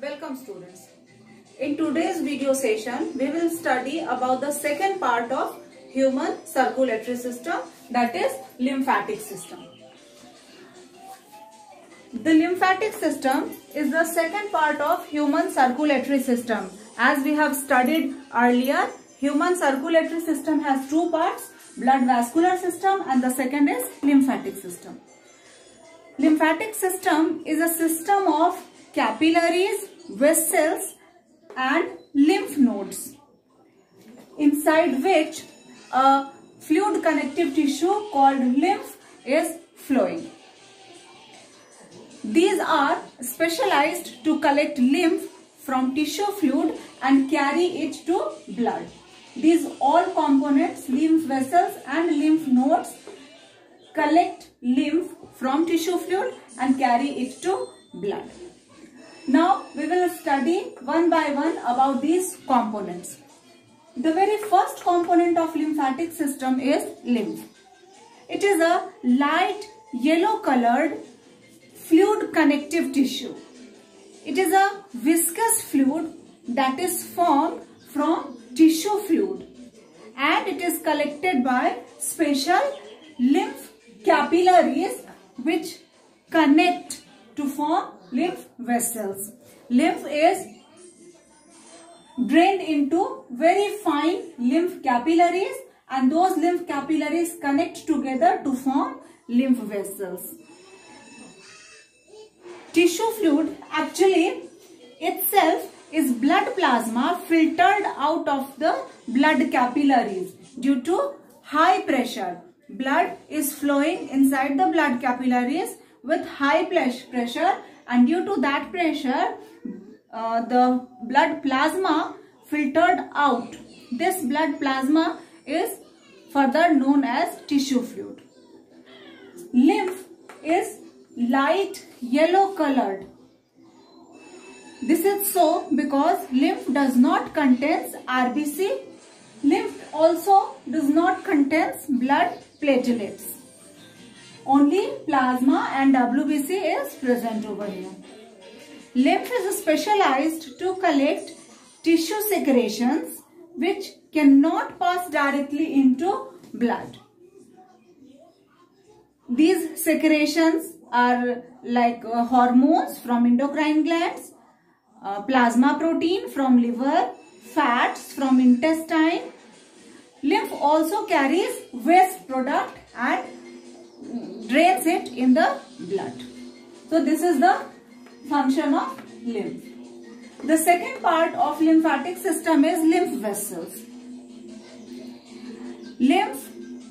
Welcome students. In today's video session, we will study about the second part of human circulatory system, that is lymphatic system. The lymphatic system is the second part of human circulatory system. As we have studied earlier, human circulatory system has two parts, blood vascular system and the second is lymphatic system. Lymphatic system is a system of capillaries, vessels and lymph nodes, inside which a fluid connective tissue called lymph is flowing. These are specialized to collect lymph from tissue fluid and carry it to blood. These all components, lymph vessels and lymph nodes, collect lymph from tissue fluid and carry it to blood. Now we will study one by one about these components. The very first component of lymphatic system is lymph. It is a light yellow colored fluid connective tissue. It is a viscous fluid that is formed from tissue fluid and it is collected by special lymph capillaries which connect to form lymph vessels. Lymph is drained into very fine lymph capillaries and those lymph capillaries connect together to form lymph vessels. Tissue fluid actually itself is blood plasma filtered out of the blood capillaries due to high pressure. Blood is flowing inside the blood capillaries with high pressure, and due to that pressure the blood plasma filtered out. This blood plasma is further known as tissue fluid. Lymph is light yellow colored. This is so because lymph does not contain RBC. Lymph also does not contain blood platelets. Only plasma and WBC is present over here. Lymph is specialized to collect tissue secretions which cannot pass directly into blood. These secretions are like hormones from endocrine glands, plasma protein from liver, fats from intestine. Lymph also carries waste product and drains it in the blood. So this is the function of lymph. The second part of lymphatic system is lymph vessels. Lymph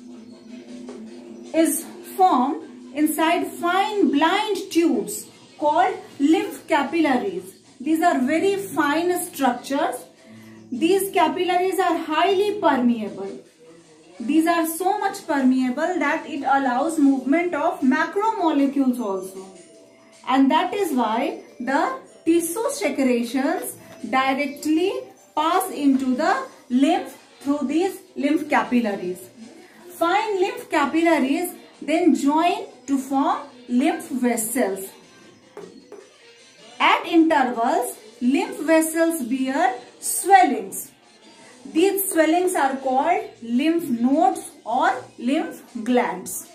is formed inside fine blind tubes called lymph capillaries. These are very fine structures. These capillaries are highly permeable. These are so much permeable that it allows movement of macromolecules also. And that is why the tissue secretions directly pass into the lymph through these lymph capillaries. Fine lymph capillaries then join to form lymph vessels. At intervals, lymph vessels bear swellings. These swellings are called lymph nodes or lymph glands.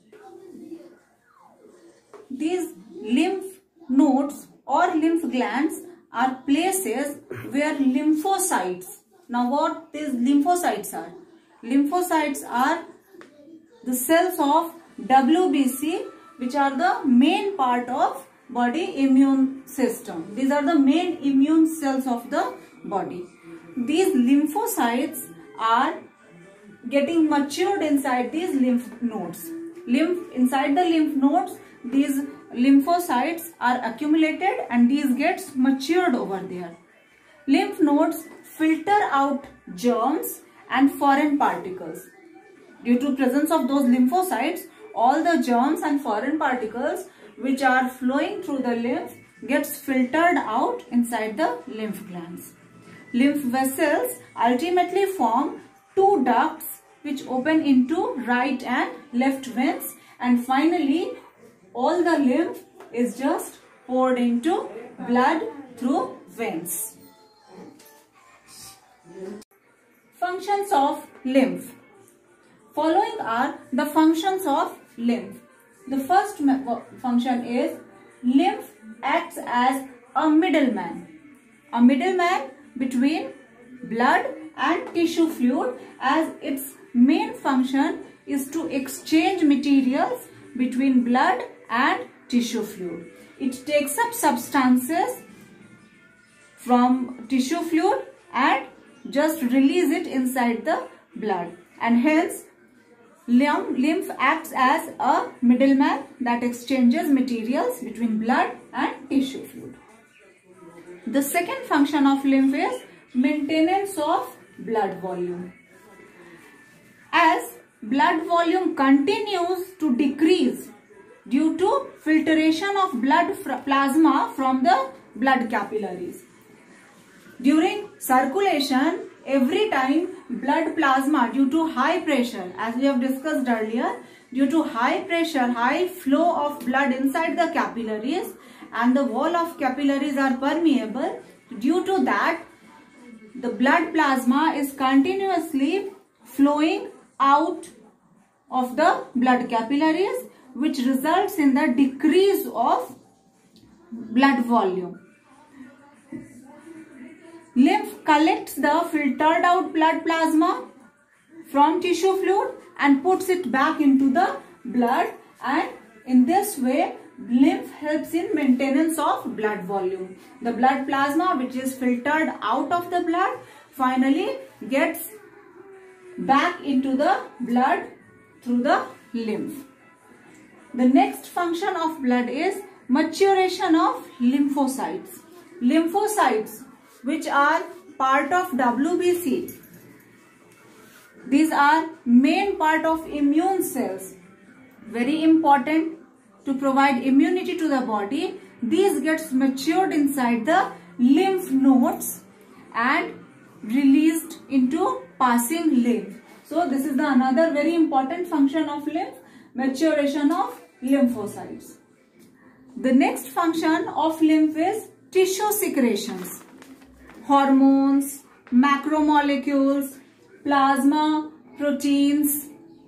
These lymph nodes or lymph glands are places where lymphocytes. Now what these lymphocytes are? Lymphocytes are the cells of WBC which are the main part of body immune system. These are the main immune cells of the body. These lymphocytes are getting matured inside these lymph nodes. Inside the lymph nodes, these lymphocytes are accumulated and these gets matured over there. Lymph nodes filter out germs and foreign particles. Due to presence of those lymphocytes, all the germs and foreign particles which are flowing through the lymph gets filtered out inside the lymph glands. Lymph vessels ultimately form two ducts which open into right and left veins, and finally all the lymph is just poured into blood through veins. Functions of lymph. Following are the functions of lymph. The first function is lymph acts as a middleman between blood and tissue fluid, as its main function is to exchange materials between blood and tissue fluid. It takes up substances from tissue fluid and just release it inside the blood, and hence lymph acts as a middleman that exchanges materials between blood and tissue fluid. The second function of lymph is maintenance of blood volume. As blood volume continues to decrease due to filtration of blood plasma from the blood capillaries. During circulation, every time blood plasma, due to high pressure, as we have discussed earlier, due to high pressure, high flow of blood inside the capillaries, and the wall of capillaries are permeable, due to that the blood plasma is continuously flowing out of the blood capillaries, which results in the decrease of blood volume. Lymph collects the filtered out blood plasma from tissue fluid and puts it back into the blood, and in this way lymph helps in maintenance of blood volume. The blood plasma which is filtered out of the blood finally gets back into the blood through the lymph. The next function of blood is maturation of lymphocytes. Lymphocytes, which are part of WBC, these are main part of immune cells, very important to provide immunity to the body. These gets matured inside the lymph nodes and released into passing lymph. So this is the another very important function of lymph, maturation of lymphocytes. The next function of lymph is tissue secretions. Hormones, macromolecules, plasma, proteins,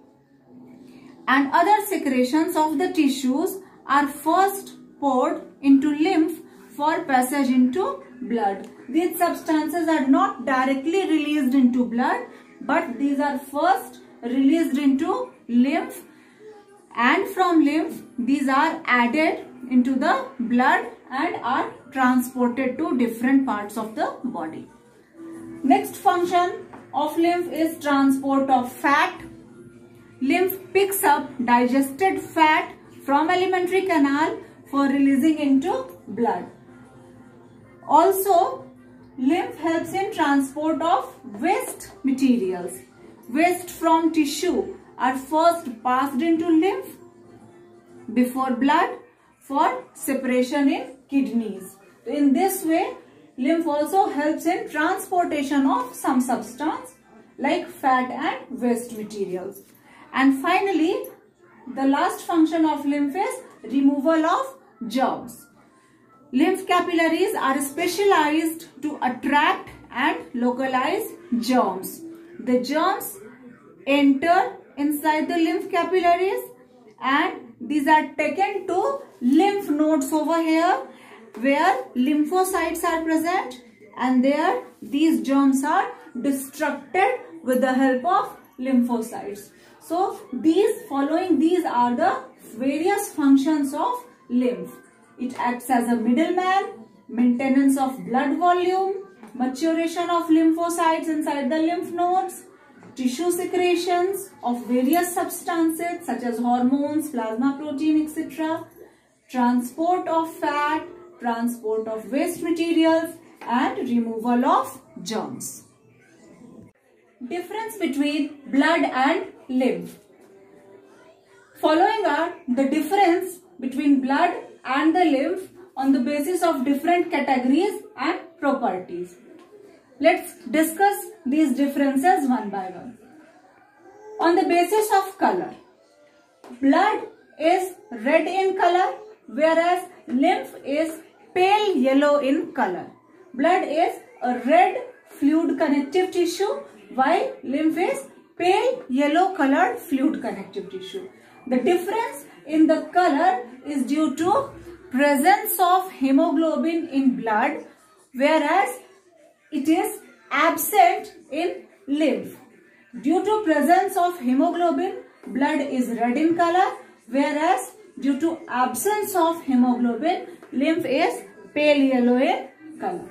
and other secretions of the tissues are first poured into lymph for passage into blood. These substances are not directly released into blood, but these are first released into lymph, and from lymph these are added into the blood and are transported to different parts of the body. Next function of lymph is transport of fat. Lymph picks up digested fat from alimentary canal for releasing into blood. Also, lymph helps in transport of waste materials. Waste from tissue are first passed into lymph before blood for separation in kidneys. In this way, lymph also helps in transportation of some substance like fat and waste materials. And finally, the last function of lymph is removal of germs. Lymph capillaries are specialized to attract and localize germs. The germs enter inside the lymph capillaries and these are taken to lymph nodes over here where lymphocytes are present, and there these germs are destructed with the help of lymphocytes. So these are the various functions of lymph. It acts as a middleman, maintenance of blood volume, maturation of lymphocytes inside the lymph nodes, tissue secretions of various substances such as hormones, plasma protein, etc., transport of fat, transport of waste materials, and removal of germs. Difference between blood and lymph. Following are the difference between blood and the lymph on the basis of different categories and properties. Let's discuss these differences one by one. On the basis of color, blood is red in color, whereas lymph is pale yellow in color. Blood is a red fluid connective tissue, while lymph is pale yellow colored fluid connective tissue. The difference in the color is due to presence of hemoglobin in blood, whereas it is absent in lymph. Due to presence of hemoglobin, blood is red in color, whereas due to absence of hemoglobin, lymph is pale yellow in color.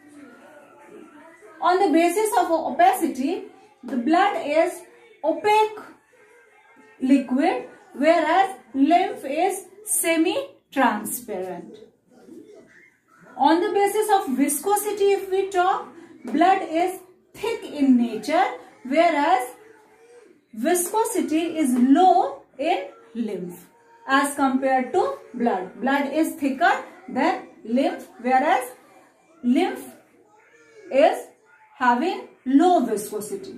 On the basis of opacity, the blood is opaque liquid, whereas lymph is semi-transparent. On the basis of viscosity, if we talk, blood is thick in nature, whereas viscosity is low in lymph as compared to blood. Blood is thicker than lymph, whereas lymph is having low viscosity.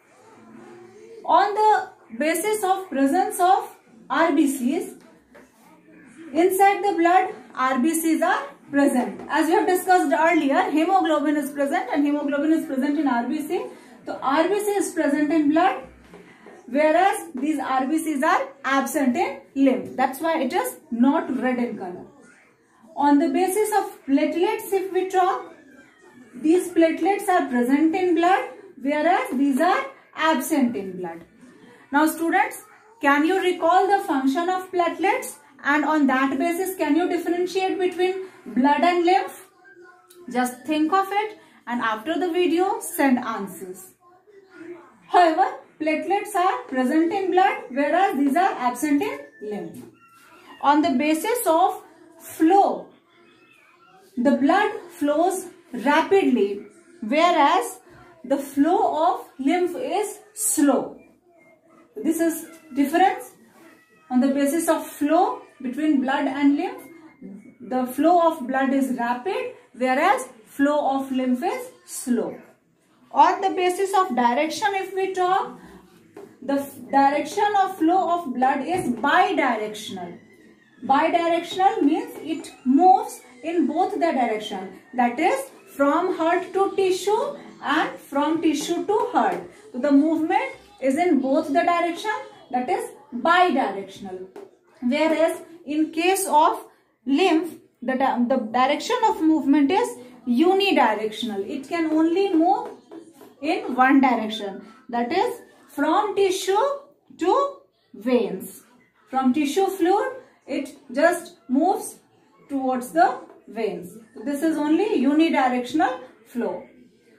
On the basis of presence of RBCs, inside the blood, RBCs are present. As we have discussed earlier, hemoglobin is present and hemoglobin is present in RBC. So RBC is present in blood, whereas these RBCs are absent in lymph. That's why it is not red in color. On the basis of platelets, if we talk, these platelets are present in blood, whereas these are absent in blood. Now students, can you recall the function of platelets? And on that basis, can you differentiate between blood and lymph? Just think of it, and after the video, send answers. However, platelets are present in blood, whereas these are absent in lymph. On the basis of flow, the blood flows rapidly, whereas the flow of lymph is slow. This is difference. On the basis of flow between blood and lymph, the flow of blood is rapid, whereas flow of lymph is slow. On the basis of direction, if we talk, the direction of flow of blood is bidirectional. Bidirectional means it moves in both the direction, that is from heart to tissue and from tissue to heart. So the movement is in both the direction, that is bidirectional. Whereas in case of lymph, the direction of movement is unidirectional. It can only move in one direction, that is from tissue to veins. From tissue fluid, it just moves towards the veins. This is only unidirectional flow.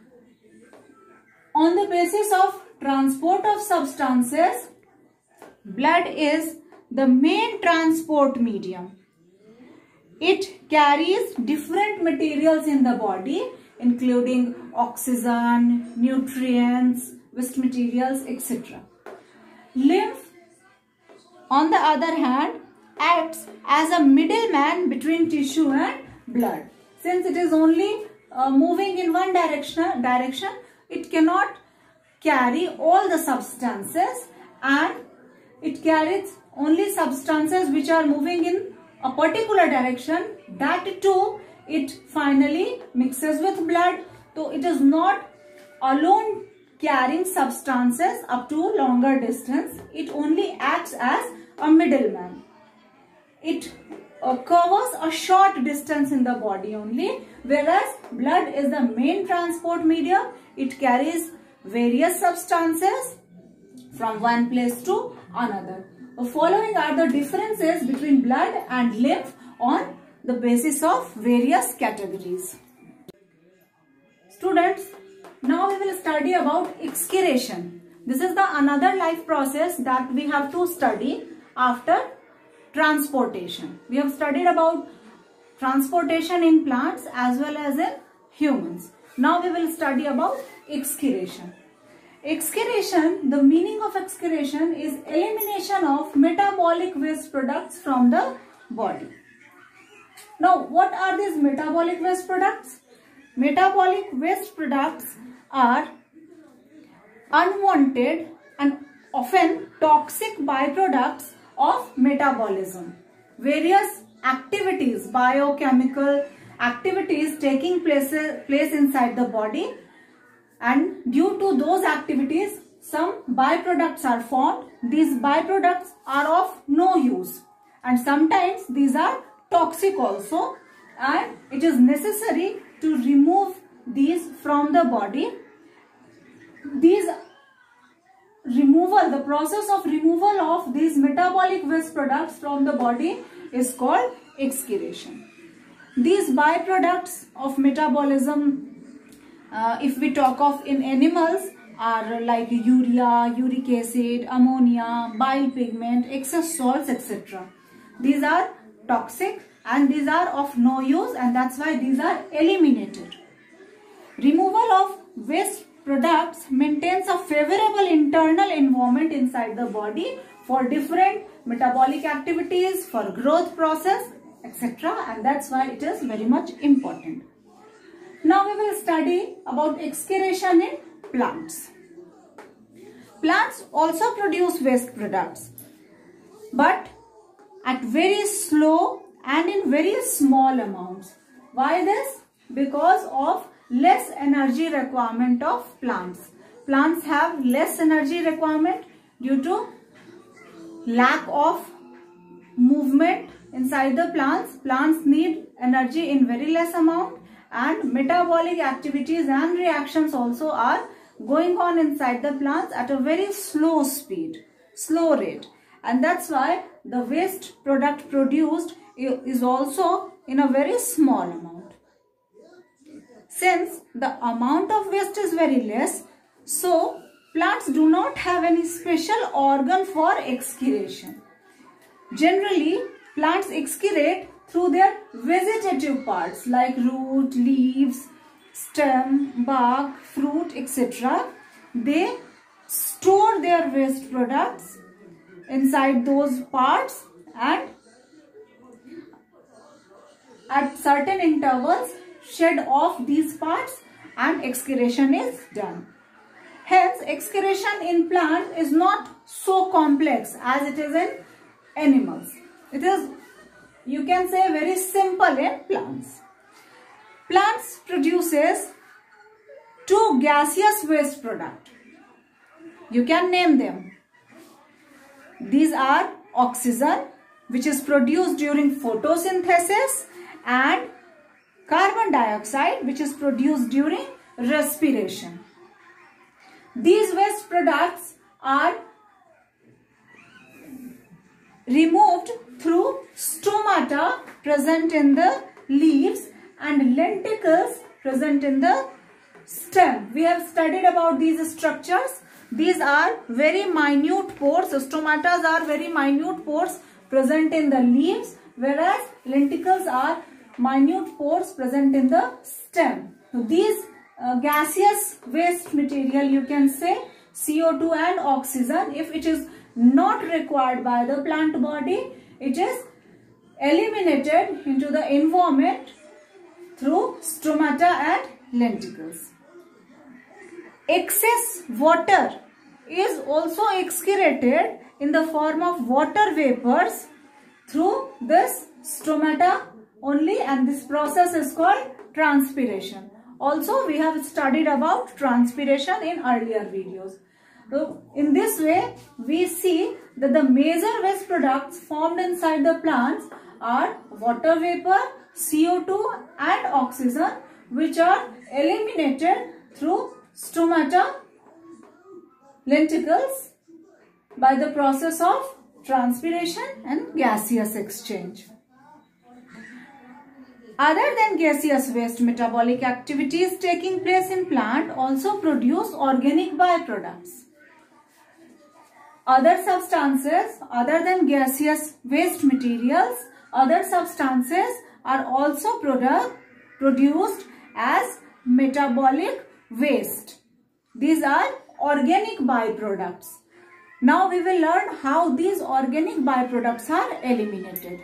On the basis of transport of substances, blood is the main transport medium. It carries different materials in the body, including oxygen, nutrients, waste materials, etc. Lymph, on the other hand, acts as a middleman between tissue and blood. Since it is only moving in one direction, it cannot carry all the substances, and it carries only substances which are moving in a particular direction. That too, it finally mixes with blood. So it is not alone carrying substances up to longer distance. It only acts as a middleman. It covers a short distance in the body only, whereas blood is the main transport medium. It carries various substances from one place to another. The following are the differences between blood and lymph on the basis of various categories. Students, now we will study about exchiration. This is the another life process that we have to study after transportation. We have studied about transportation in plants as well as in humans. Now we will study about exchiration. Exchiration, the meaning of exchiration is elimination of metabolic waste products from the body. Now, what are these metabolic waste products? Metabolic waste products are unwanted and often toxic byproducts of metabolism. Various activities, biochemical activities taking place inside the body, and due to those activities some byproducts are formed. These byproducts are of no use, and sometimes these are toxic also, and it is necessary to remove these from the body. The process of removal of these metabolic waste products from the body is called excretion. These byproducts of metabolism, if we talk of in animals, are like urea, uric acid, ammonia, bile pigment, excess salts, etc. These are toxic and these are of no use, and that's why these are eliminated. Removal of waste products maintains a favorable internal environment inside the body for different metabolic activities, for growth process, etc. And that's why it is very much important. Now we will study about excretion in plants. Plants also produce waste products, but at very slow and in very small amounts. Why this? Because of less energy requirement of plants. Plants have less energy requirement due to lack of movement inside the plants. Plants need energy in very less amount, and metabolic activities and reactions also are going on inside the plants at a very slow speed, slow rate, and that's why the waste product produced is also in a very small amount. Since the amount of waste is very less, so plants do not have any special organ for excretion. Generally, plants excrete through their vegetative parts like root, leaves, stem, bark, fruit, etc. They store their waste products inside those parts, and at certain intervals shed off these parts and excretion is done. Hence, excretion in plant is not so complex as it is in animals. It is, you can say, very simple in plants. Plants produces two gaseous waste products. You can name them. These are oxygen, which is produced during photosynthesis, and carbon dioxide, which is produced during respiration. These waste products are removed through stomata present in the leaves and lenticles present in the stem. We have studied about these structures. These are very minute pores. Stomatas are very minute pores present in the leaves, whereas lenticles are minute pores present in the stem. So these gaseous waste material, you can say CO2 and oxygen, if it is not required by the plant body, it is eliminated into the environment through stomata and lenticles. Excess water is also excreted in the form of water vapors through this stomata only, and this process is called transpiration. Also, we have studied about transpiration in earlier videos. So, in this way, we see that the major waste products formed inside the plants are water vapor, CO2 and oxygen, which are eliminated through stomata, lenticles by the process of transpiration and gaseous exchange. Other than gaseous waste, metabolic activities taking place in plant also produce organic byproducts. Other substances other than gaseous waste materials, other substances are also produced as metabolic waste. These are organic byproducts. Now we will learn how these organic byproducts are eliminated.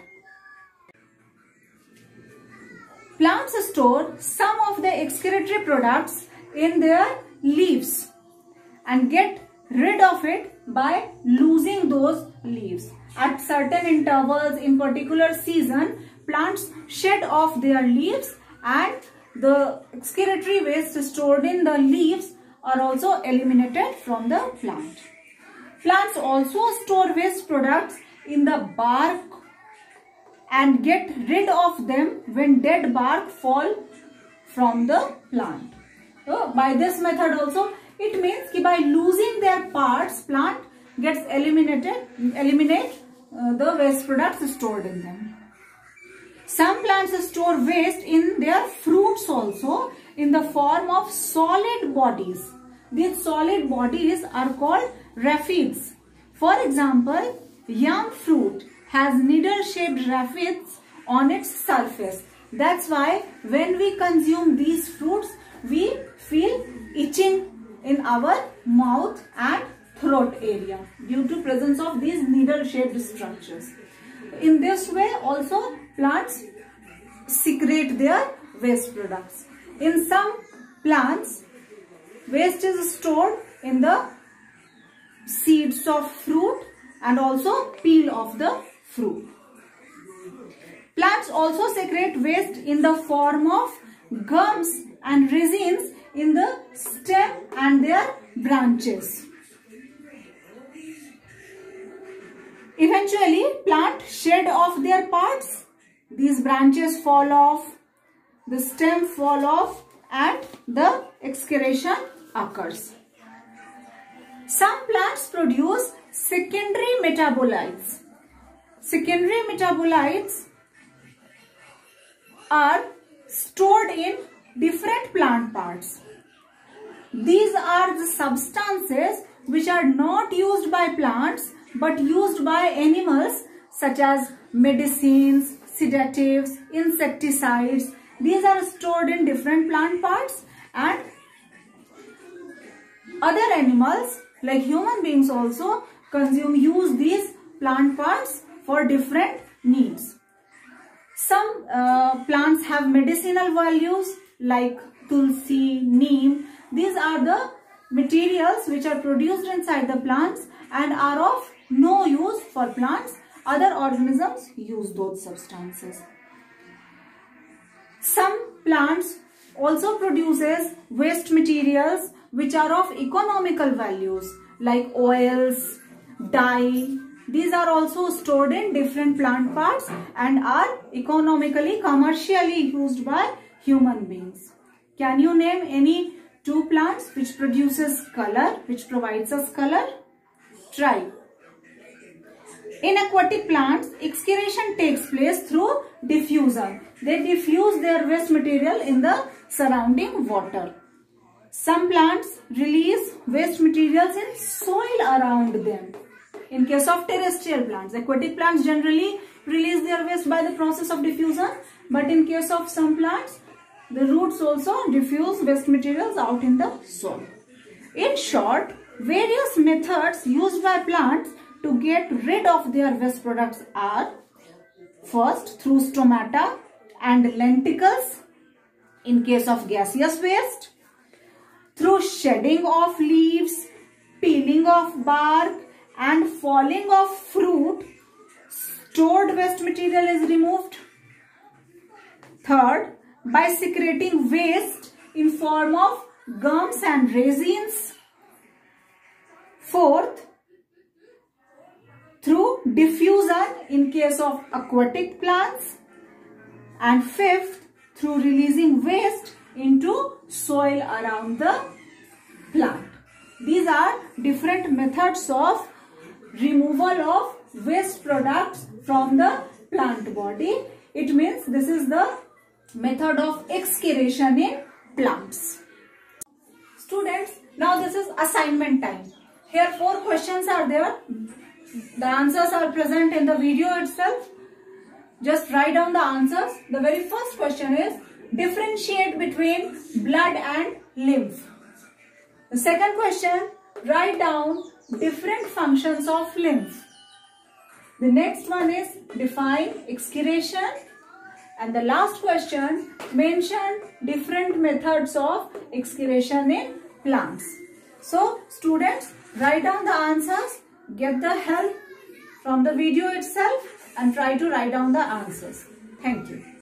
Plants store some of the excretory products in their leaves and get rid of it by losing those leaves. At certain intervals in particular season, plants shed off their leaves and the excretory waste stored in the leaves are also eliminated from the plant. Plants also store waste products in the bark and get rid of them when dead bark fall from the plant. So by this method also, it means that by losing their parts, plant gets eliminate the waste products stored in them. Some plants store waste in their fruits also in the form of solid bodies. These solid bodies are called raphids. For example, yam fruit has needle-shaped raphids on its surface. That's why when we consume these fruits, we feel itching in our mouth and throat area due to presence of these needle-shaped structures. In this way also plants secrete their waste products. In some plants, waste is stored in the seeds of fruit and also peel of the fruit. Plants also secrete waste in the form of gums and resins in the stem and their branches. Eventually, plants shed off their parts. These branches fall off, the stem fall off, and the excretion occurs. Some plants produce secondary metabolites. Secondary metabolites are stored in different plant parts. These are the substances which are not used by plants but used by animals, such as medicines, sedatives, insecticides. These are stored in different plant parts, and other animals like human beings also use these plant parts for different needs. Some plants have medicinal values like tulsi, neem. These are the materials which are produced inside the plants and are of no use for plants. Other organisms use those substances. Some plants also produces waste materials which are of economical values like oils, dye. These are also stored in different plant parts and are economically, commercially used by human beings. Can you name any two plants which produces color, which provides us color? Try. In aquatic plants, excretion takes place through diffusion. They diffuse their waste material in the surrounding water. Some plants release waste materials in soil around them. In case of terrestrial plants, aquatic plants generally release their waste by the process of diffusion, but in case of some plants, the roots also diffuse waste materials out in the soil. In short, various methods used by plants to get rid of their waste products are: first, through stomata and lenticles in case of gaseous waste; through shedding of leaves, peeling of bark and falling of fruit, stored waste material is removed; third, by secreting waste in form of gums and resins; fourth, through diffusion in case of aquatic plants; and fifth, through releasing waste into soil around the plant. These are different methods of removal of waste products from the plant body. It means this is the method of excavation in plants. Students, now this is assignment time. Here 4 questions are there. The answers are present in the video itself. Just write down the answers. The very first question is, differentiate between blood and lymph. The second question, write down different functions of lymph. The next one is, define excretion. And the last question, mention different methods of excretion in plants. So students, write down the answers, get the help from the video itself and try to write down the answers. Thank you.